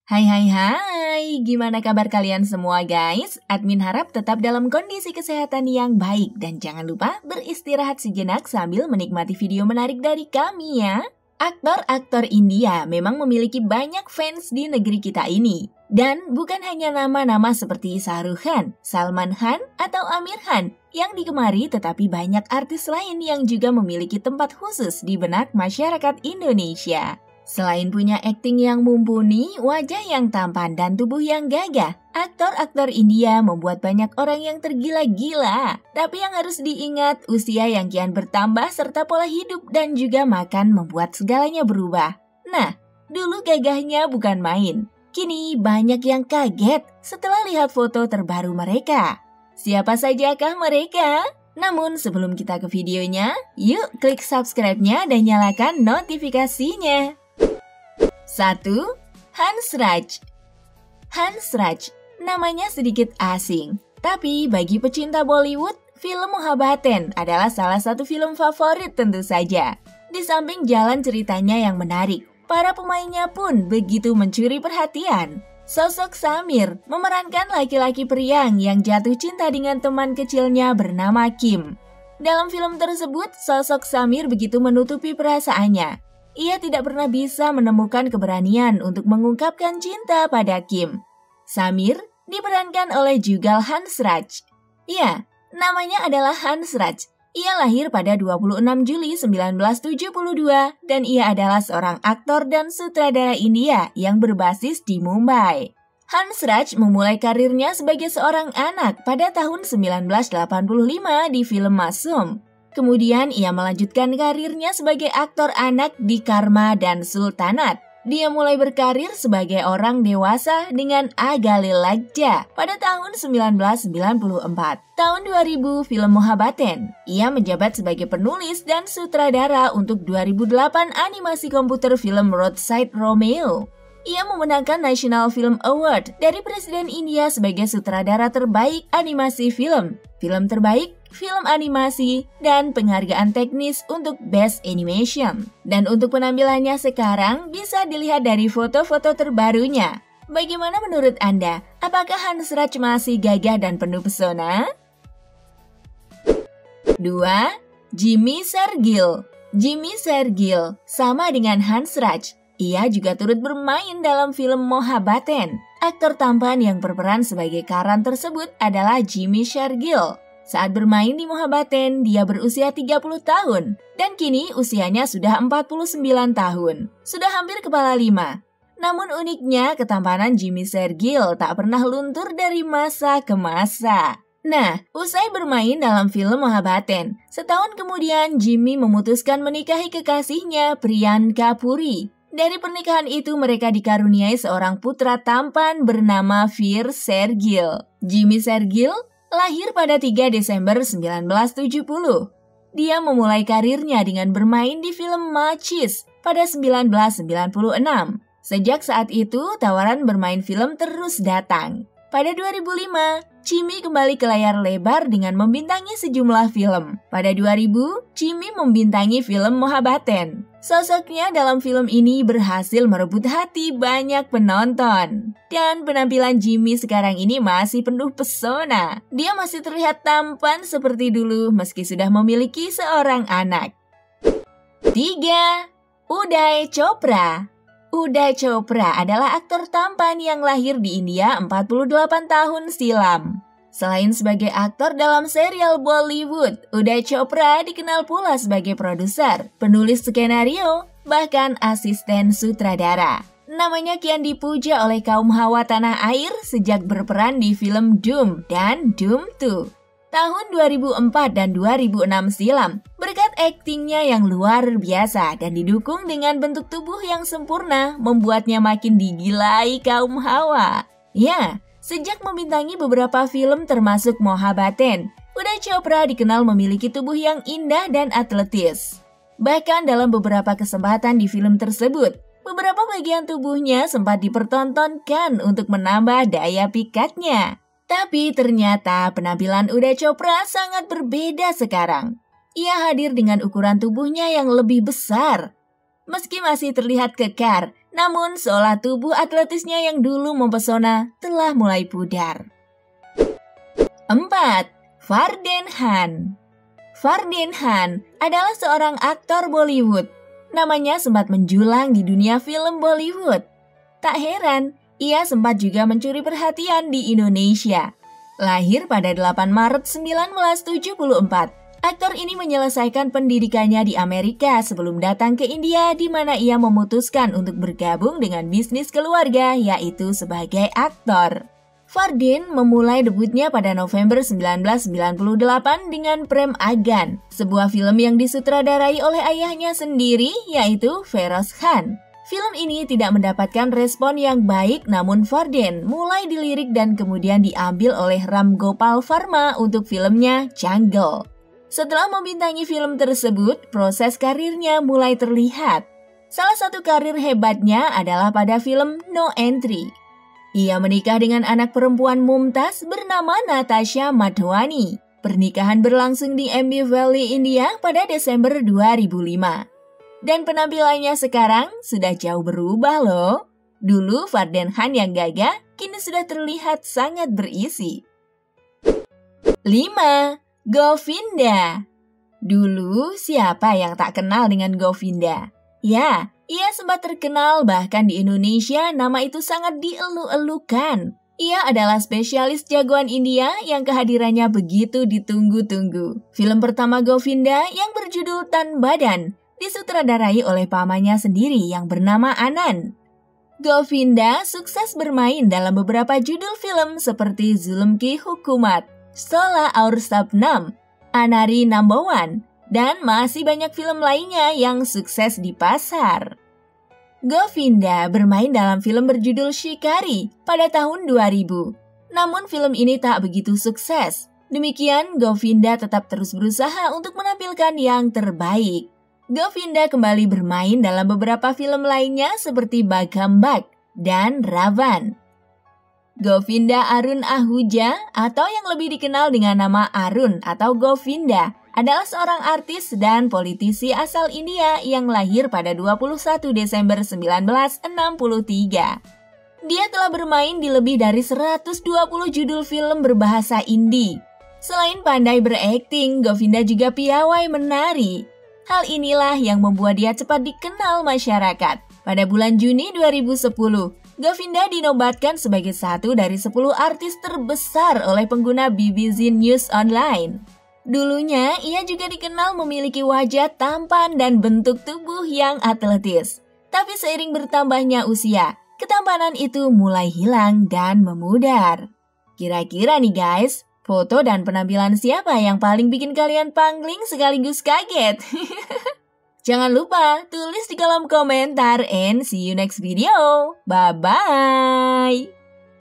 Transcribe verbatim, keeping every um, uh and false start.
Hai hai hai, gimana kabar kalian semua guys? Admin harap tetap dalam kondisi kesehatan yang baik dan jangan lupa beristirahat sejenak sambil menikmati video menarik dari kami ya. Aktor-aktor India memang memiliki banyak fans di negeri kita ini. Dan bukan hanya nama-nama seperti Shah Rukh Khan, Salman Khan, atau Aamir Khan yang digemari, tetapi banyak artis lain yang juga memiliki tempat khusus di benak masyarakat Indonesia. Selain punya akting yang mumpuni, wajah yang tampan, dan tubuh yang gagah, aktor-aktor India membuat banyak orang yang tergila-gila. Tapi yang harus diingat, usia yang kian bertambah serta pola hidup dan juga makan membuat segalanya berubah. Nah, dulu gagahnya bukan main. Kini banyak yang kaget setelah lihat foto terbaru mereka. Siapa sajakah mereka? Namun sebelum kita ke videonya, yuk klik subscribe-nya dan nyalakan notifikasinya. satu. Hans Raj. Hans Raj, namanya sedikit asing, tapi bagi pecinta Bollywood, film Mohabbaten adalah salah satu film favorit tentu saja. Di samping jalan ceritanya yang menarik, para pemainnya pun begitu mencuri perhatian. Sosok Samir memerankan laki-laki periang yang jatuh cinta dengan teman kecilnya bernama Kim. Dalam film tersebut, sosok Samir begitu menutupi perasaannya. Ia tidak pernah bisa menemukan keberanian untuk mengungkapkan cinta pada Kim. Samir diperankan oleh Jugal Hansraj. Ya, namanya adalah Hansraj. Ia lahir pada dua puluh enam Juli seribu sembilan ratus tujuh puluh dua dan ia adalah seorang aktor dan sutradara India yang berbasis di Mumbai. Hansraj memulai karirnya sebagai seorang anak pada tahun seribu sembilan ratus delapan puluh lima di film Masum. Kemudian ia melanjutkan karirnya sebagai aktor anak di Karma dan Sultanat. Dia mulai berkarir sebagai orang dewasa dengan Agalil Lagja pada tahun seribu sembilan ratus sembilan puluh empat. Tahun dua ribu, film Mohabbaten. Ia menjabat sebagai penulis dan sutradara untuk dua ribu delapan animasi komputer film Roadside Romeo. Ia memenangkan National Film Award dari Presiden India sebagai sutradara terbaik animasi film, film terbaik, film animasi, dan penghargaan teknis untuk Best Animation. Dan untuk penampilannya sekarang bisa dilihat dari foto-foto terbarunya. Bagaimana menurut Anda? Apakah Hansraj masih gagah dan penuh pesona? dua. Jimmy Shergill. Jimmy Shergill sama dengan Hansraj. Ia juga turut bermain dalam film Mohabbaten. Aktor tampan yang berperan sebagai Karan tersebut adalah Jimmy Shergill. Saat bermain di Mohabbaten, dia berusia tiga puluh tahun. Dan kini usianya sudah empat puluh sembilan tahun. Sudah hampir kepala lima. Namun uniknya, ketampanan Jimmy Shergill tak pernah luntur dari masa ke masa. Nah, usai bermain dalam film Mohabbaten, setahun kemudian Jimmy memutuskan menikahi kekasihnya Priyanka Puri. Dari pernikahan itu mereka dikaruniai seorang putra tampan bernama Veer Shergill. Jimmy Shergill lahir pada tiga Desember seribu sembilan ratus tujuh puluh. Dia memulai karirnya dengan bermain di film Machis pada seribu sembilan ratus sembilan puluh enam. Sejak saat itu, tawaran bermain film terus datang. Pada dua ribu lima, Jimmy kembali ke layar lebar dengan membintangi sejumlah film. Pada dua ribu, Jimmy membintangi film Mohabbaten. Sosoknya dalam film ini berhasil merebut hati banyak penonton. Dan penampilan Jimmy sekarang ini masih penuh pesona. Dia masih terlihat tampan seperti dulu meski sudah memiliki seorang anak. tiga. Uday Chopra. Uday Chopra adalah aktor tampan yang lahir di India empat puluh delapan tahun silam. Selain sebagai aktor dalam serial Bollywood, Uday Chopra dikenal pula sebagai produser, penulis skenario, bahkan asisten sutradara. Namanya kian dipuja oleh kaum hawa tanah air sejak berperan di film Doom dan Doom dua. Tahun dua ribu empat dan dua ribu enam silam, berkat aktingnya yang luar biasa dan didukung dengan bentuk tubuh yang sempurna, membuatnya makin digilai kaum hawa. Ya, sejak membintangi beberapa film termasuk Mohabbaten, Uday Chopra dikenal memiliki tubuh yang indah dan atletis. Bahkan dalam beberapa kesempatan di film tersebut, beberapa bagian tubuhnya sempat dipertontonkan untuk menambah daya pikatnya. Tapi ternyata penampilan Uday Chopra sangat berbeda sekarang. Ia hadir dengan ukuran tubuhnya yang lebih besar. Meski masih terlihat kekar, namun seolah tubuh atletisnya yang dulu mempesona telah mulai pudar. empat. Farden Han. Farden Han adalah seorang aktor Bollywood. Namanya sempat menjulang di dunia film Bollywood. Tak heran, ia sempat juga mencuri perhatian di Indonesia. Lahir pada delapan Maret seribu sembilan ratus tujuh puluh empat, aktor ini menyelesaikan pendidikannya di Amerika sebelum datang ke India, di mana ia memutuskan untuk bergabung dengan bisnis keluarga, yaitu sebagai aktor. Farden memulai debutnya pada November seribu sembilan ratus sembilan puluh delapan dengan Prem Agan, sebuah film yang disutradarai oleh ayahnya sendiri, yaitu Feroz Khan. Film ini tidak mendapatkan respon yang baik, namun Farden mulai dilirik dan kemudian diambil oleh Ram Gopal Varma untuk filmnya Jungle. Setelah membintangi film tersebut, proses karirnya mulai terlihat. Salah satu karir hebatnya adalah pada film No Entry. Ia menikah dengan anak perempuan mumtaz bernama Natasha Madhwani. Pernikahan berlangsung di Ambi Valley, India pada Desember dua ribu lima. Dan penampilannya sekarang sudah jauh berubah loh. Dulu Farden Han yang gagah, kini sudah terlihat sangat berisi. lima. Govinda. Dulu siapa yang tak kenal dengan Govinda? Ya, ia sempat terkenal, bahkan di Indonesia nama itu sangat dielu-elukan. Ia adalah spesialis jagoan India yang kehadirannya begitu ditunggu-tunggu. Film pertama Govinda yang berjudul Tan Badan disutradarai oleh pamannya sendiri yang bernama Anand. Govinda sukses bermain dalam beberapa judul film seperti Zulm Ki Hukumat, Sola Aur Sapnam, Anari Number One, dan masih banyak film lainnya yang sukses di pasar. Govinda bermain dalam film berjudul Shikari pada tahun dua ribu. Namun film ini tak begitu sukses. Demikian, Govinda tetap terus berusaha untuk menampilkan yang terbaik. Govinda kembali bermain dalam beberapa film lainnya seperti Bhagambak dan Ravan. Govinda Arun Ahuja atau yang lebih dikenal dengan nama Arun atau Govinda adalah seorang artis dan politisi asal India yang lahir pada dua puluh satu Desember seribu sembilan ratus enam puluh tiga. Dia telah bermain di lebih dari seratus dua puluh judul film berbahasa Hindi. Selain pandai berakting, Govinda juga piawai menari. Hal inilah yang membuat dia cepat dikenal masyarakat. Pada bulan Juni dua ribu sepuluh, Govinda dinobatkan sebagai satu dari sepuluh artis terbesar oleh pengguna B B C News Online. Dulunya, ia juga dikenal memiliki wajah tampan dan bentuk tubuh yang atletis. Tapi seiring bertambahnya usia, ketampanan itu mulai hilang dan memudar. Kira-kira nih guys, foto dan penampilan siapa yang paling bikin kalian pangling sekaligus kaget? Jangan lupa tulis di kolom komentar and see you next video. Bye-bye!